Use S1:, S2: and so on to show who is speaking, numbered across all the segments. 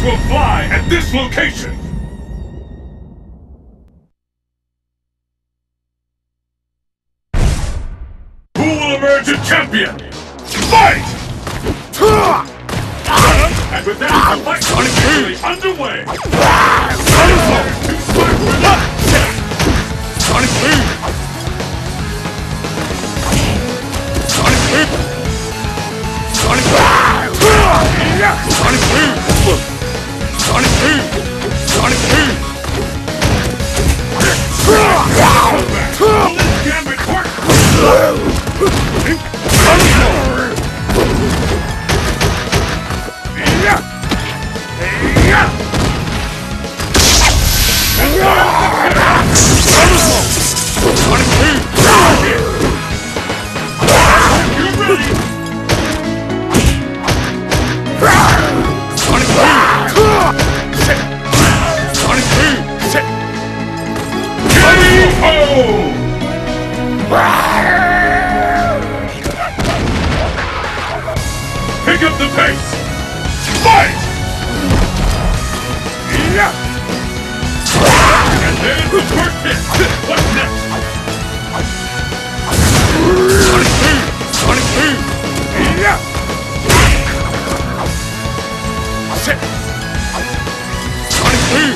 S1: will fly at this location! Who will emerge a champion? Fight! And with that, the fight is officially underway! Sonic Boom! Sonic Boom! Sonic Boom! Sonic Boom! Sonic Boom! Sonic Boom! Will this gambit work? Sonic Boom! Sonic Boom! You ready? Sonic Boom! Sonic Boom! K.O. Pick up the pace! Fight! And there's the first hit! What's next? Sonic Boom! Sonic Boom! Sonic Boom!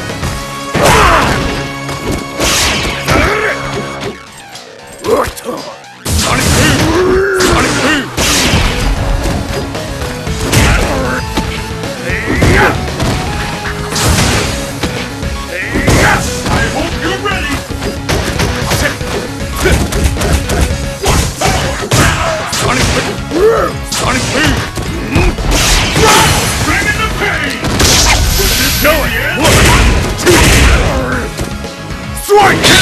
S1: Sonic Boom! Sonic Boom! I hope you're ready! Sonic Boom! Sonic Boom! Bring in the pain! With this going! 1, 2, strike!